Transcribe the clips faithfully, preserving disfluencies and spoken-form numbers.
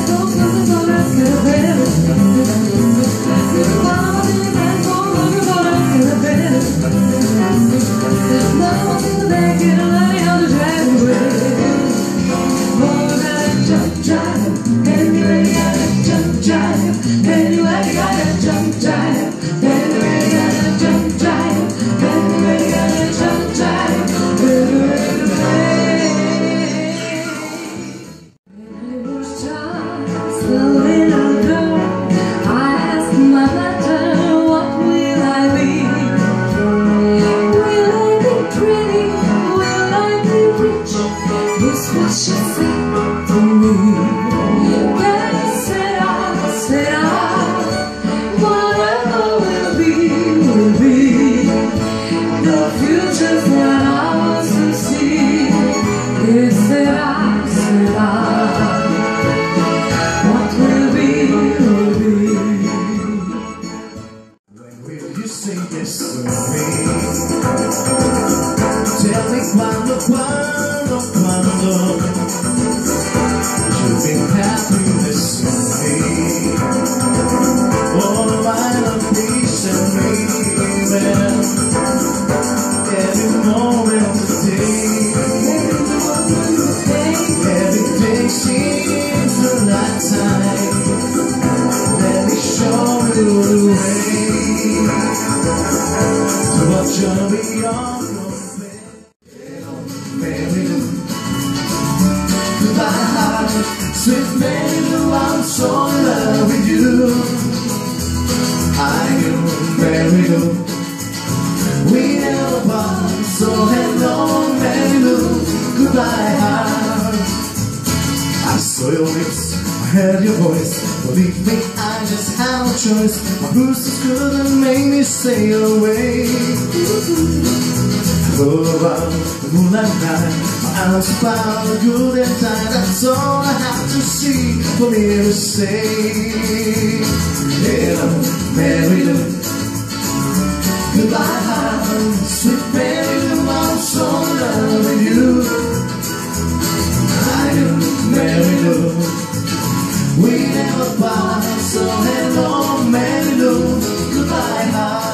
Sweet baby, I'm so in love with you. I am very good. We never part, so hello, Mary goodbye, heart. I saw your lips, I heard your voice. Believe me, I just have a choice. My bruises couldn't make me stay away. I thought about the moonlight night. My eyes found good and tight. That's all I have to see for me to say. Hello, Mary Lou. Goodbye, heart. Sweet Mary Lou, I'm so in love with you. I am Mary Lou. We never part, so hello, Mary Lou. Goodbye, heart.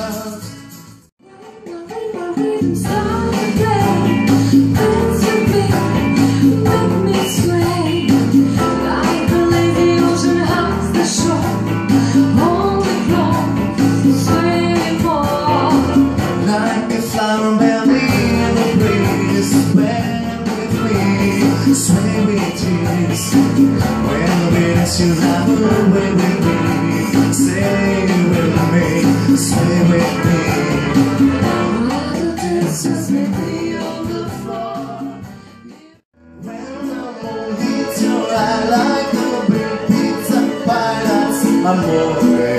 Sway with tears when the winds you have away with me. Stay with me, stay with me. All the distance with me on the floor. When the moon hits your eye like a big pizza pie, that's amore.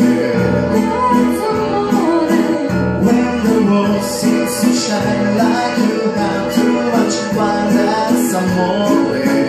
When the world seems to shine like you have too much wine, that's amore.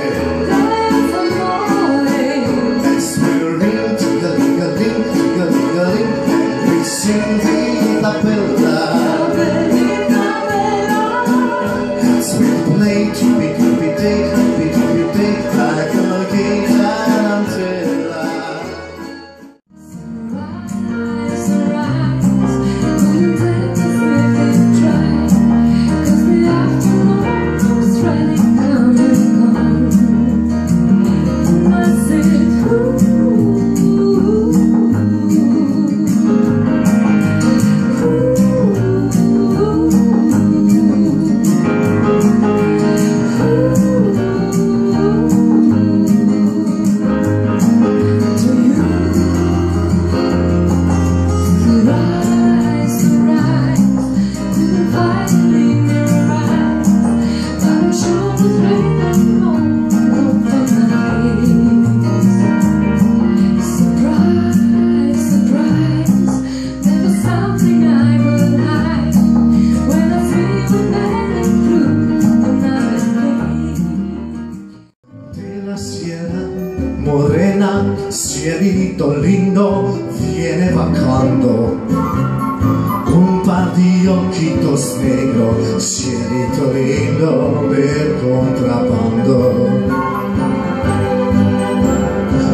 Morena, cielito lindo, viene bajando. Un par de ojitos negros, cielito lindo, del contrabando.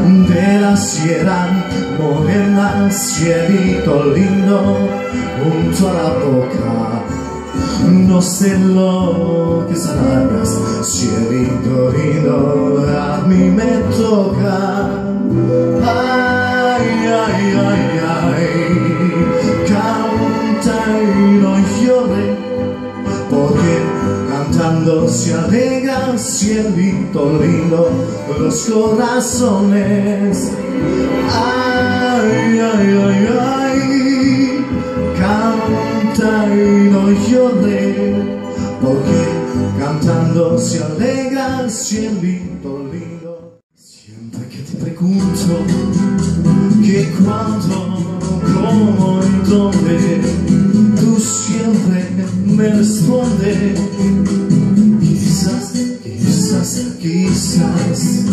nacieran morenas, cielito lindo junto a la boca. No sé lo que extrañas, cielito lindo, a mí me toca. Ay, ay, ay, ay, canta y no llore, porque cantando se alegra, cielito lindo, los corazones. Ay, ay, ay, ay, canta y no llore, porque cantando se alegra, cielito lindo. Siempre que te pregunto que cuándo, cómo y dónde, tú siempre me respondes quizás, quizás, quizás.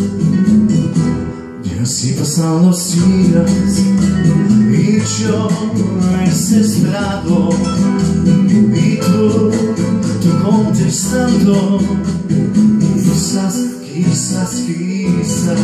Y así pasan los días y yo desesperado, y tú, tú contestando quizás, quizás, quizás.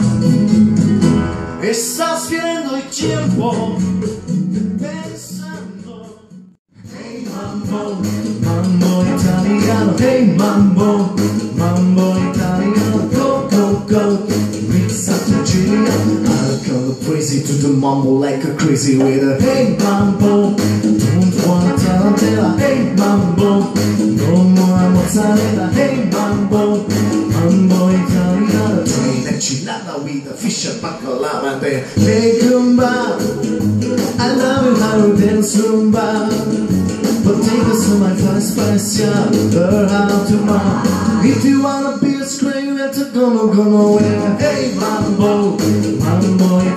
Estás viendo el tiempo pensando. Hey mambo, mambo italiano. Hey mambo, mambo italiano. Go, go, go, mix up the Gina. I'll go crazy to the mambo like a crazy with a hey mambo. Don't wanna tarantella. Hey mambo, no more mozzarella. Hey mambo, mambo italiano. Train enchilada with a fish and bacalao and then hey Goomba. I love it how you dance Zumba. But take us to my flight special, learn how to mount. If you wanna be a scream, it's a gonna, gonna wear. Hey mambo, mambo